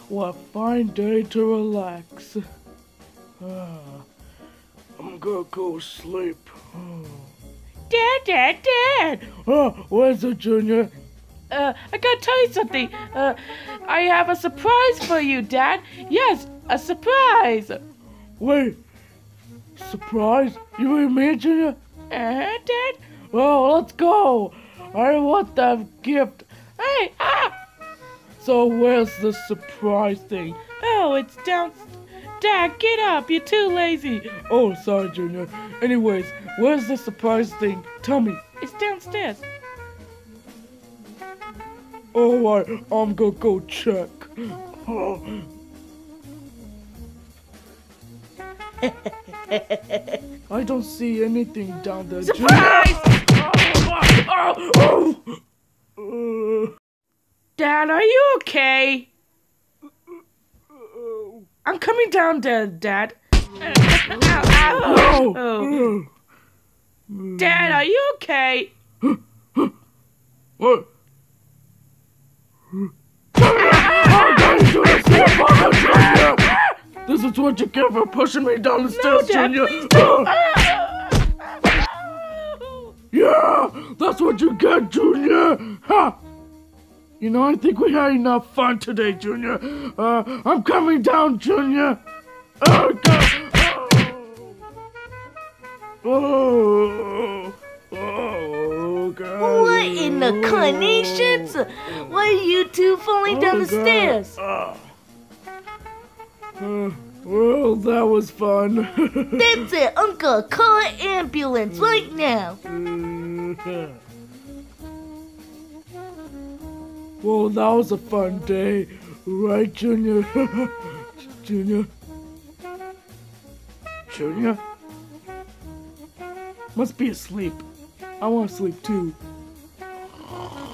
What a fine day to relax. I'm gonna go sleep. Dad! Where's it, Junior? I gotta tell you something. I have a surprise for you, Dad. Yes, a surprise. Wait, surprise? You mean me, Junior? Dad? Well, let's go. I want that gift. Hey, So where's the surprise thing? Oh, it's down. Dad, get up. You're too lazy. Oh, sorry, Junior. Anyways, where's the surprise thing? Tell me. It's downstairs. Alright, I'm gonna go check. I don't see anything down there. Surprise! Dad, are you okay? I'm coming down there, Dad. Oh. Dad, are you okay? What? This is what you get for pushing me down the stairs, Dad, Junior. please don't. Yeah, that's what you get, Junior. Ha! You know, I think we had enough fun today, Junior. I'm coming down, Junior. Oh, God. Oh, God. What in the carnations? Why are you two falling down the stairs? Well, that was fun. That's it. I'm gonna call an ambulance right now. Well, that was a fun day, right, Junior? Junior? Junior? Must be asleep. I want to sleep too.